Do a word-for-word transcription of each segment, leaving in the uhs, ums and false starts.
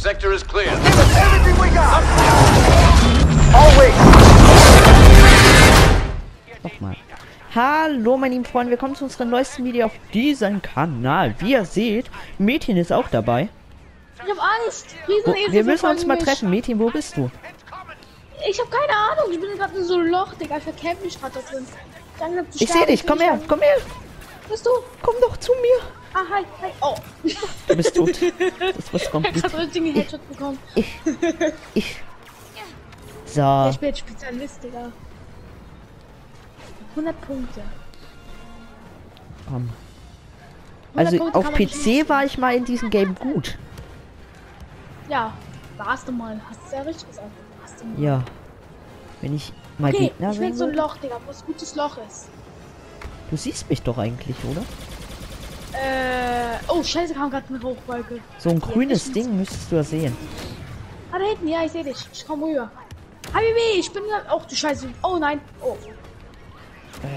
sector is clear. Everything we got! Always! Nochmal. Hallo meine lieben Freunde, willkommen zu unserem neuesten Video auf diesem Kanal. Wie ihr seht, Metin ist auch dabei. Ich hab Angst. Wo, wir müssen uns mal treffen. Metin, wo bist du? Ich hab keine Ahnung. Ich bin gerade in so einem Loch, Digga. Ich verkämpfe mich gerade da drin. Dann, ich sehe dich. Komm her. Komm her. Bist du? Komm doch zu mir. Ah, hi. Hi. Oh. Du bist tot. Das was kommt. Ich hab richtig einen Headshot bekommen. Ich. Ich. So. Ja, ich bin jetzt Spezialist, Digga. hundert Punkte. Komm. Also auf P C war ich mal in diesem Game gut. Ja, warst du mal. Hast du ja richtig gesagt. Warst du mal. Ja. Wenn ich mal okay, Gegner ich will bin. so ein Loch, Digga, wo es gutes Loch ist. Du siehst mich doch eigentlich, oder? Äh. Oh, scheiße, kam gerade eine Hochwolke. So ein grünes Ding müsstest du ja sehen. Ah, da hinten, ja, ich sehe dich. Ich komm rüber. Habibi, ich bin gerade. Oh, du Scheiße. Oh nein. Oh. Äh.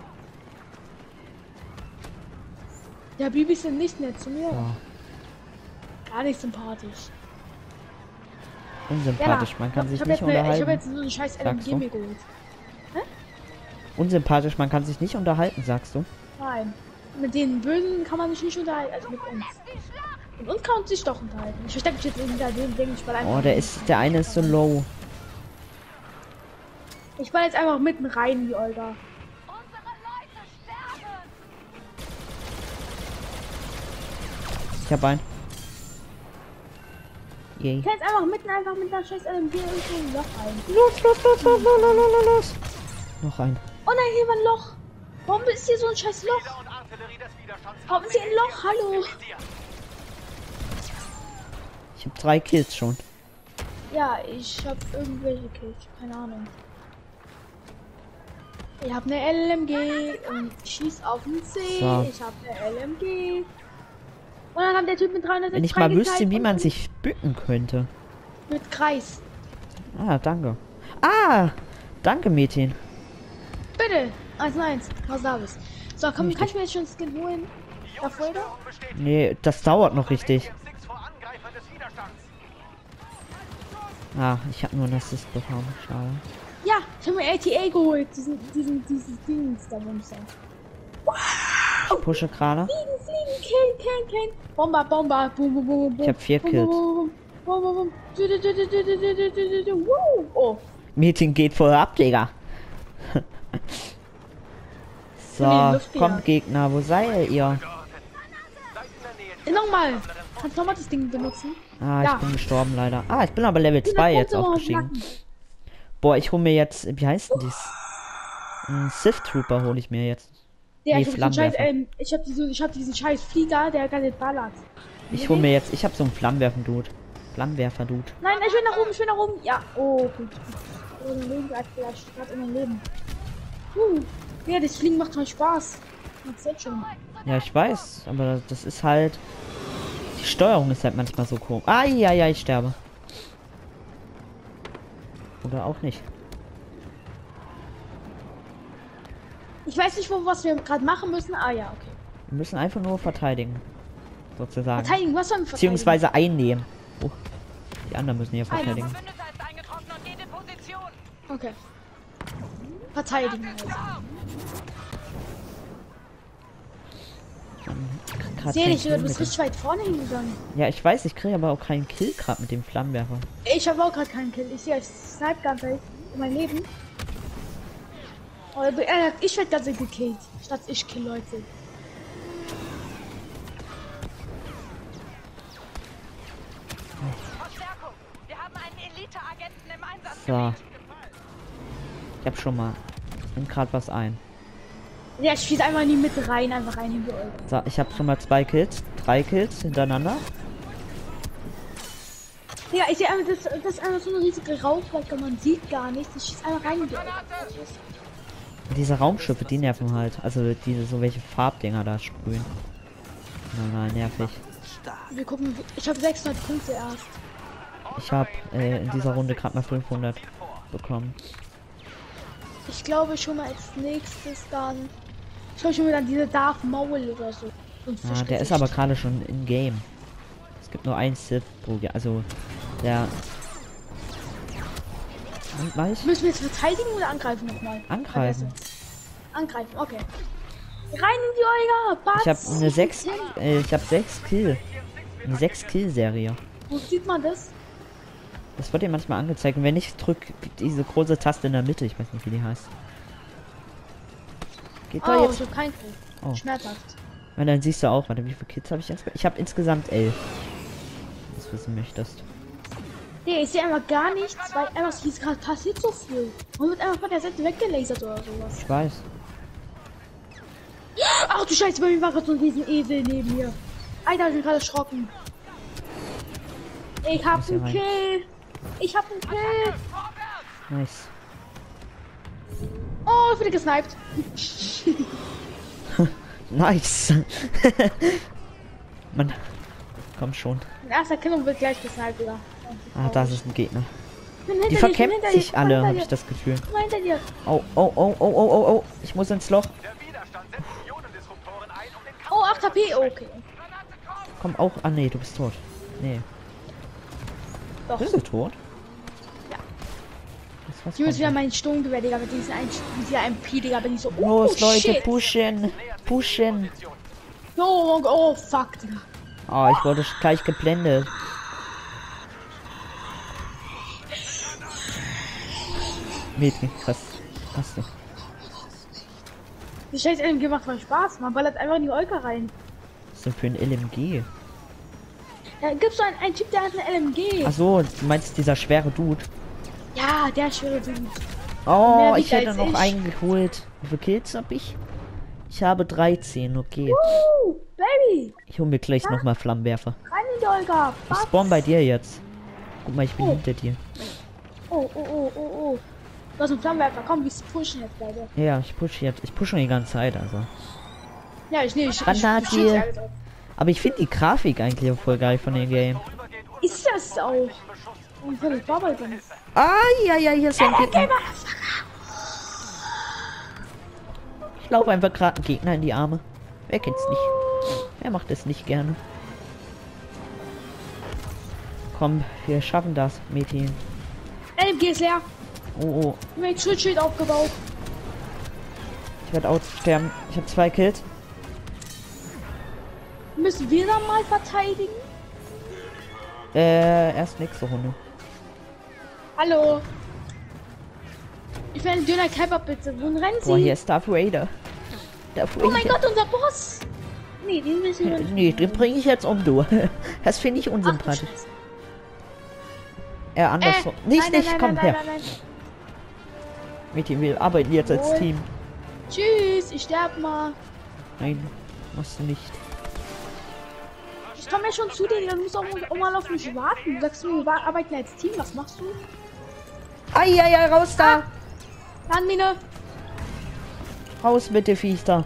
Ja, Bibis sind nicht nett zu mir. Ja. Gar nicht sympathisch. Unsympathisch, Ja, man kann sich ich hab nicht jetzt eine, unterhalten. Ich habe jetzt so einen scheiß L M G mir geholt. Unsympathisch, man kann sich nicht unterhalten, sagst du? Nein. Mit den Bösen kann man sich nicht unterhalten, also mit uns. Mit uns kann man sich doch unterhalten. Ich verstecke mich jetzt hinter dem Ding, ich ball einfach. Oh, der ist, der eine ist so low. Ich ball jetzt einfach mitten rein, wie Olga. Ich hab einen. Yay. Ich kann jetzt einfach mitten einfach mit der scheiß L M G irgendwo ein Loch rein. Los, los, los, los, los, los, los, los. Noch ein. Oh nein, hier war ein Loch. Warum ist hier so ein scheiß Loch? Warum ist hier ein Loch? Hallo. Ich hab drei Kills schon. Ja, ich hab irgendwelche Kills. Keine Ahnung. Ich hab eine L M G und schieß auf den C. So. Ich hab eine L M G. Und dann hat der Typ mit dreihundertsechzig. Wenn ich mal wüsste, wie man sich bücken könnte. Mit Kreis. Ah, danke. Ah, danke, Metin. Bitte. eins eins. Was da bist. So, komm, Richtig. kann ich mir jetzt schon Skin holen? Da Folge? Nee, das dauert noch richtig. Ah, ich habe nur einen Assist bekommen. Schade. Ja, ich habe mir L T A geholt. Diesen, diesen, dieses Dings da Bumster. Ich pushe gerade. Fliegen, fliegen, kill, kill, kill. Bomber, Bomber. Boom, boom, boom, boom. Ich hab vier Kills. Boom, boom, boom, boom. Du, du, du, du, du, du, du, du, du. Woo. Oh. Metin geht voll ab, Digga. So, kommt Gegner, wo seid ihr? Äh, Nochmal. Kannst du nochmal das Ding benutzen? Ah, Ja. ich bin gestorben leider. Ah, ich bin aber Level zwei jetzt aufgestiegen. Boah, ich hole mir jetzt, wie heißt denn dies? Ein Sith Trooper hole ich mir jetzt. Ja, Nee, ich hab diesen scheiß, Flammenwerfer. ähm, ich hab diesen, ich hab diesen scheiß Flieger, der gar nicht ballert. Ich hole mir jetzt, ich habe so einen Flammenwerfer-Dude. Flammenwerfer-Dude. Nein, ich will nach oben, ich will nach oben. Ja, oh, gut. Oh, mein Leben bleibt vielleicht gerade in meinem Leben. Uh, ja, das Fliegen macht voll Spaß. Macht's jetzt schon. Ja, ich weiß, aber das ist halt... Die Steuerung ist halt manchmal so komisch. Ah, ja, ja, ich sterbe. Oder auch nicht. Ich weiß nicht, wo, was wir gerade machen müssen. Ah ja, okay. Wir müssen einfach nur verteidigen. Sozusagen. Verteidigen, was sollen wir verteidigen? Beziehungsweise einnehmen. Oh, die anderen müssen hier verteidigen. Okay. Verteidigen. Also. Grad Sehe keinen dich, Kill du mit bist dem- richtig weit vorne hingegangen. Ja, ich weiß, ich kriege aber auch keinen Kill gerade mit dem Flammenwerfer. Ich habe auch gerade keinen Kill. Ich sehe, ich snipe ganz ehrlich in mein Leben. Aber äh, ich werde ganz gekillt, statt ich kill Leute. So. Ich hab schon mal. Ich nimm gerade was ein. Ja, ich schieße einfach in die Mitte rein, einfach rein in die Euro. So, ich habe schon mal zwei Kills. Drei Kills hintereinander. Ja, ich sehe einfach, das, das ist einfach so eine riesige Rauchwolke, man sieht gar nichts. Ich schieße einfach rein in die Euro. Diese Raumschiffe, die nerven halt. Also diese so welche Farbdinger da sprühen. Nein, nein, nervig. Wir gucken, ich habe sechshundert Punkte erst. Ich habe äh, in dieser Runde gerade mal fünfhundert bekommen. Ich glaube schon mal als nächstes dann. Ich glaube schon wieder diese Darth Maul oder so. Ah, der ist aber gerade schon in Game. Es gibt nur ein Sith, also der. Und mach ich? Müssen wir jetzt verteidigen oder angreifen nochmal? Angreifen. Angreifen, okay. Rein in die Olga! Batz! Ich habe eine sechs, äh, ich habe sechs Kill. Eine sechs Kill Serie. Wo sieht man das? Das wird dir manchmal angezeigt. Und wenn ich drücke diese große Taste in der Mitte, ich weiß nicht, wie die heißt. Geht da Oh, jetzt? ich hab keinen Kill. Oh. Schmerzhaft. Und dann siehst du auch, warte, wie viele Kills habe ich insgesamt? Ich habe insgesamt elf. Wenn du das wissen möchtest. Nee, ich sehe einfach gar nichts, weil einfach hier gerade passiert so viel. Und wird einfach von der Seite weggelasert oder sowas. Ich weiß. Ach du Scheiße, bei mir war gerade so ein riesen Esel neben mir. Alter, ich bin gerade erschrocken. Ich hab Muss hier einen rein. Kill. Ich hab einen Kill. Nice. Oh, ich wurde gesniped. Nice. Mann. Komm schon. Mein erster Kill und wird gleich gesniped, oder? Ah, da ist ein Gegner. Ich bin hinter Die dir, ich bin verkämpfen hinter dir, sich komm alle, hinter habe dir. ich das Gefühl. Komm hinter dir. Oh, oh, oh, oh, oh, oh, oh. Ich muss ins Loch. Der Widerstand setzt Ionendisruptoren ein, um den Kampf Oh, acht H P, okay. Komm auch. Ah, nee, du bist tot. Nee. Doch. Bist du tot? Ja. Das war's Ich muss von wieder dir. meinen Sturmgewehr, Digga, mit diesem ein, mit dieser M P, Digga, bin ich so. Oh, Los, Leute, shit. pushen. Pushen. Oh, oh, fuck, Digga. Oh, ich wurde gleich geblendet. Mädchen, krass. Hast du. Die scheiß L M G macht voll Spaß, man ballert einfach in die Olga rein. Was ist denn für ein L M G? Da gibt's so einen, einen Typ, der hat eine L M G. Ach so, du meinst dieser schwere Dude. Ja, der schwere Dude. Oh, Mehr ich wiegt hätte als noch ich. eingeholt. Wie viele Kills hab ich? Ich habe dreizehn, okay. Uh, Baby, Ich hole mir gleich nochmal Flammenwerfer. rein in die Olga. Ich Batz. spawn bei dir jetzt. Guck mal, ich bin Oh. hinter dir. Oh, oh, oh, oh, oh. Du hast einen Flammenwerfer, komm, wir pushen jetzt beide. Ja, ich push jetzt. Ich pushe schon die ganze Zeit, also. Ja, ich nehme, ich, ich, Granate. ich schieße alles auf. Aber ich finde die Grafik eigentlich auch voll geil von dem Game. Ist das auch? Und ich will das Bubble drin. Ah, ja, ja, hier ist ein Gegner. Ich laufe einfach gerade einen Gegner in die Arme. Wer kennt's nicht? Wer macht es nicht gerne? Komm, wir schaffen das, Mädchen. L M G ist leer. Oh, oh. Ich hab mein Schutzschild aufgebaut. Ich werde auch sterben. Ich habe zwei Kills. Müssen wir dann mal verteidigen? Äh, erst nächste Runde. Hallo. Ich will einen Döner Kebab bitte. Wohin rennen Sie? Boah, hier ist Darth Vader. Darth Vader. Oh mein Gott, unser Boss. Nee, den müssen wir nicht. Nee, den bringe ich jetzt um, du. Das finde ich Ach, du unsympathisch. Scheiße. Äh, andersrum. Äh, nicht, nein, nicht, nein, komm nein, her. Nein, nein, nein. Mädchen, wir arbeiten jetzt als Wohl. Team. Tschüss, ich sterb mal. Nein, musst du nicht. Ich komme ja schon zu dir, dann musst du auch, auch mal auf mich warten. Du sagst du, wir arbeiten als Team, was machst du? Ai, ai, ai, raus da! Landmine. Raus mit der Viech da.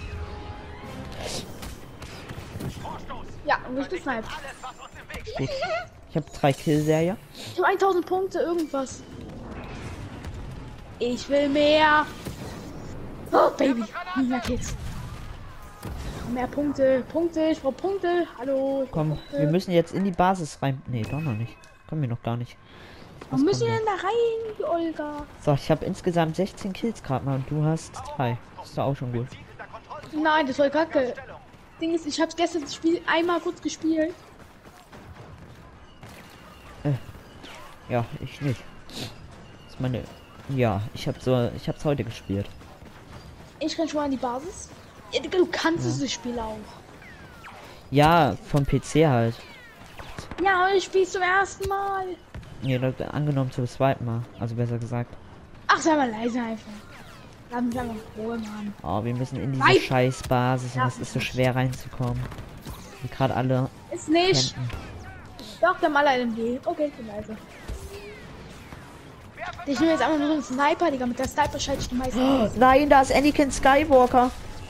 Ja, und ich gesniped. Gut. Ich habe drei Kill-Serie. Ich habe tausend Punkte, irgendwas. Ich will mehr. Oh, Baby. Mehr Kills. Mehr Punkte. Punkte. Ich brauche Punkte. Hallo. Ich brauch Komm, Punkte. wir müssen jetzt in die Basis rein. Nee, doch noch nicht. Kommen wir noch gar nicht. Wo Was müssen wir kommt denn da rein, die Olga? So, ich habe insgesamt sechzehn Kills gerade mal und du hast drei. Das ist doch auch schon gut. Nein, das war kacke. Ding ist, ich habe gestern das Spiel einmal kurz gespielt. Ja, ich nicht. Das ist meine. Ja, ich habe so, ich habe es heute gespielt. Ich kann schon mal an die Basis. Ja, Digga, du kannst Ja. dieses Spiel auch. Ja, vom P C halt. Ja, aber ich spiele zum ersten Mal. Nee, das, angenommen zum zweiten Mal. Also besser gesagt. Ach, sei mal leise einfach. Lass mich einfach froh, Mann. Oh, wir müssen in diese Nein. scheiß Basis und Ja. es ist so schwer reinzukommen. Wie gerade alle Ist nicht. campen. Doch, der Maler L M G. Okay, ich bin leise. Ich nehme jetzt einfach nur so einen Sniper, Digga. Mit der Sniper schalte ich die meisten Oh, aus. nein, da ist Anakin Skywalker.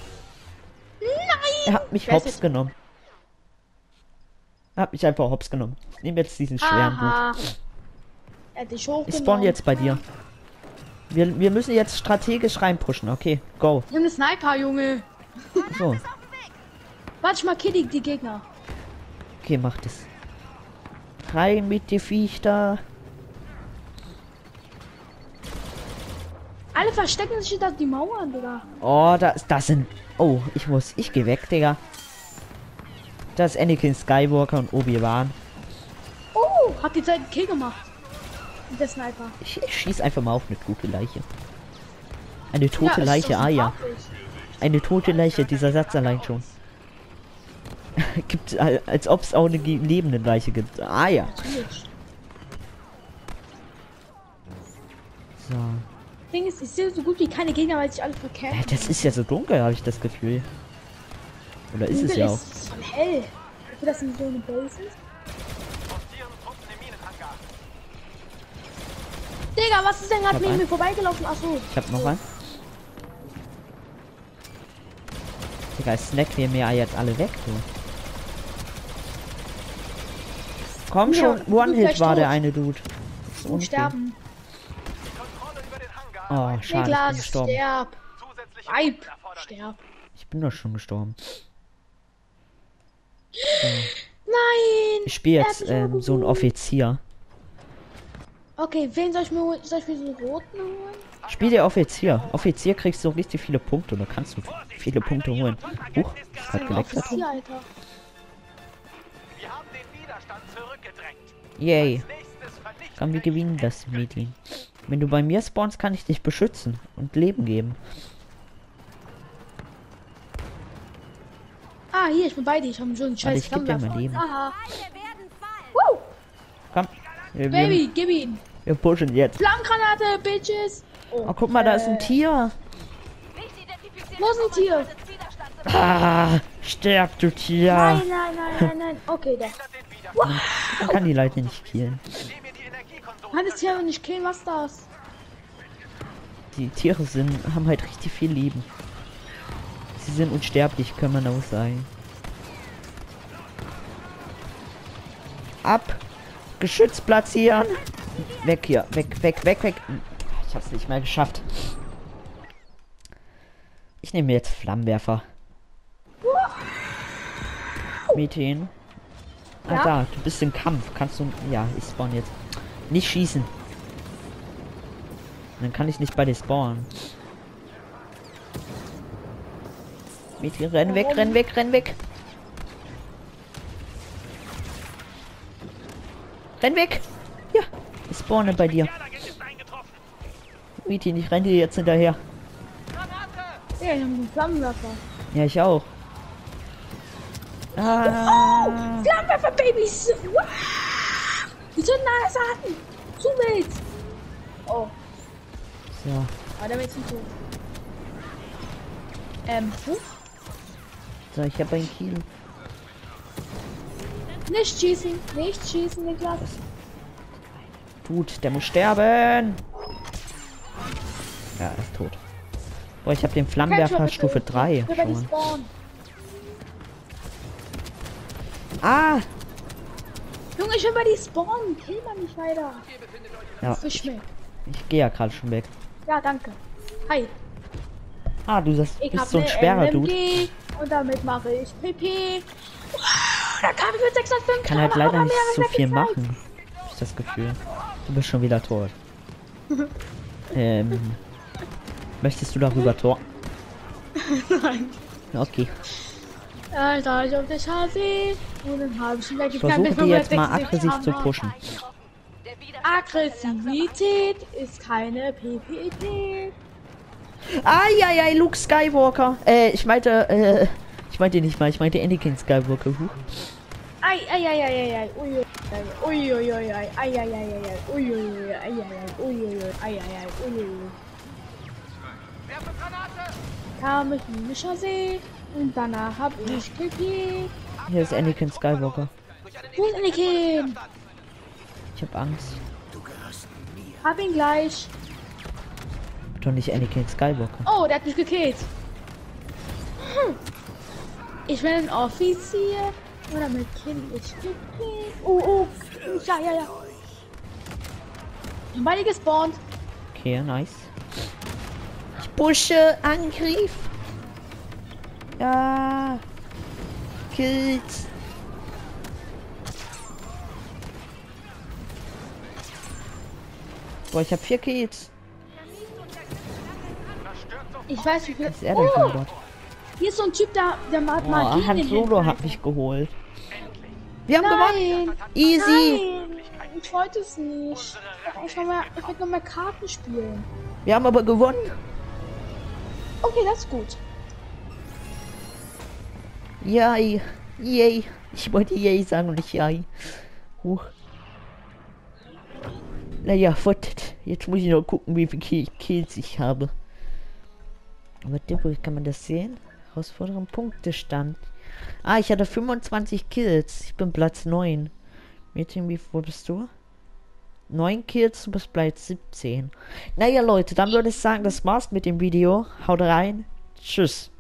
Er hat mich Wer ist hops jetzt- genommen. Er hat mich einfach hops genommen. Ich nehme jetzt diesen schweren Dude. Aha. Er hat dich Ich hochgenommen. spawn jetzt bei dir. Wir, wir müssen jetzt strategisch reinpushen. Okay, go. Nimm den Sniper, Junge. So, Warte, ich markiere die, die Gegner. okay, mach das. Rein mit die Viecher. Alle verstecken sich hinter die Mauern, Digga. Oh, das, das sind... Oh, ich muss... Ich geh weg, Digga. Das ist Anakin Skywalker und Obi-Wan. Oh, hat die Zeit einen Kill gemacht. Und der Sniper. Ich, ich schieß einfach mal auf eine tote Leiche. Eine tote Ja, Leiche, ist doch ah ja. sympathisch. Eine tote Leiche, dieser Satz allein schon. Gibt, als ob es auch eine ge- lebende Leiche gibt. Ah ja. Natürlich. So. Ding ist, ich sehe so gut wie keine Gegner, weil sich alle Ja, verkämpfen. das ist ja so dunkel, habe ich das Gefühl. Oder ist es ja auch. ist voll hell. Obwohl das in so eine Base ist. Postieren Truppen im Minenhangar. Digga, was ist denn gerade hab neben einen. mir vorbeigelaufen? Achso. Ich hab noch einen. Digga, snack wir mir jetzt alle weg, du. Komm Ja, schon, du bist One-Hit gleich war der tot. eine Dude. Das ist Und unfair. sterben. Die Kontrolle über den Hangar. Oh, schade, ich bin Niklas, gestorben. sterb. Zusätzliche Weib, Truppen erforderlich. sterb. Ich bin doch schon gestorben. Nein! Ich spiele Er jetzt hat mich ähm, so einen übergeholt. Offizier. Okay, wen soll ich mir holen? Soll ich mir so einen roten holen? Spiel der Offizier. Offizier kriegst du richtig viele Punkte und da kannst du viele Punkte holen. Huch, ich hab geleckt. Offizier, Alter. Wir haben den Widerstand zurückgedrängt. Yay. Als nächstes vernichten Komm, wir wir gewinnen das Meeting. Wenn du bei mir spawnst, kann ich dich beschützen und Leben geben. Ah, hier, ich bin bei dir. Ich habe schon einen scheiß ich geb dir mein Flammenwerfer. Leben. Aha. Alle werden fallen. Woo! Komm. Wir, Baby, gib ihn. wir pushen jetzt. Flammengranate, Bitches. Oh, guck mal, da ist ein Tier. Nicht identifiziert. Wo ist ein Tier? Widerstand. Ah, sterb, du Tier. Nein, nein, nein, nein, nein. Okay, da. den Widerstand, Man kann die Leute nicht killen. indem ihr die Energiekonsole Kann das Tier nicht killen? Was ist das? Die Tiere sind, haben halt richtig viel Leben. Sie sind unsterblich, kann man auch sagen. Ab! Geschütz platzieren! Weg hier, weg, weg, weg, weg! Ich hab's nicht mehr geschafft. Ich nehme jetzt Flammenwerfer. Methen. Ah, Ja? da, du bist im Kampf. Kannst du. Ja, ich spawn jetzt. Nicht schießen. Dann kann ich nicht bei dir spawnen. Mädchen, renn weg, renn weg, renn weg. Renn weg. Ja, ich spawne bei dir. Jagd ist eingetroffen. Mädchen, ich renne dir jetzt hinterher. Granate! Ja, ich habe einen Flammenwerfer. Ja, ich auch. Ah, Flammenwerfer, Babys! Wow! Die zünden alles an! Zu wild! Oh, so. aber der wird zum Tod. Ähm, huh? So, ich habe ein Kill. Nicht schießen, nicht schießen, Niklas. Tut, der muss sterben. Ja, er ist tot. Boah, ich habe den Flammenwerfer Stufe drei Über die schon. Spawn. Ah! Junge, ich will bei die Spawn. Kill mal nicht weiter. Ja, Fisch mir. ich gehe ja gerade schon weg. Ja, danke. Hi. Ah, du sagst, Ich bist hab so ein eine schwerer L M Dude. G und damit mache ich P P. Wow, da kam ich mit sechshundertfünf. Kann halt leider aber nicht mehr so als viel Zeit. machen. Hab ich das Gefühl. Du bist schon wieder tot. ähm. Möchtest du darüber tor? Nein. Okay. Alter, ich auf der Chassis. Und dann habe ich wieder Ich versuche die jetzt mal aggressiv zu pushen. Der Widerstand Aggressivität ist keine P P T. Eieiei, Luke Skywalker. Äh, ich meinte, äh, ich meinte nicht mal, ich meinte Anakin Skywalker. Huch. Ei, ei, ei, ei, ei, ei, ui, ui, ui, ui, ui, ei, ei, ei, ei, ei, ui, ui, ui, ei, ei, ei, ui, ui, ui, ei, ei, ei, ui, ui. Werfe Granate! Kam ich in die Chassis und danach hab ich P P. Hier ist Anakin Skywalker. Wo ist Anakin? Ich hab Angst. Hab ihn gleich. Doch nicht Anakin Skywalker. Oh, der hat mich gekillt. Hm. Ich bin ein Offizier. Und damit kill ich P P. Oh, oh. Ja, ja, ja. Sind beide gespawnt. Okay, nice. Ich pushe Angriff. Ja. Kills. Boah, ich habe vier Kills. Ich weiß, wie viel. Was ist er denn für ein Bot? Hier ist so ein Typ, der, der macht mal Boah, gegen Han den Solo Hintern. hat mich geholt. Wir haben gewonnen. Nein! Easy. Nein! Ich wollte es nicht. Ich, noch mehr, ich wollte noch mehr Karten spielen. Wir haben aber gewonnen. Okay, das ist gut. Yay. Yay. Ich wollte Yay sagen und nicht Yay. Huch. Naja, wartet. Jetzt muss ich noch gucken, wie viele Kills ich habe. Aber wo kann man das sehen? Herausforderung Punktestand. Ah, ich hatte fünfundzwanzig Kills. Ich bin Platz neun. Mädchen, wie wo bist du? neun Kills, du bist Platz siebzehn. Naja, Leute, dann würde ich sagen, das war's mit dem Video. Haut rein. Tschüss.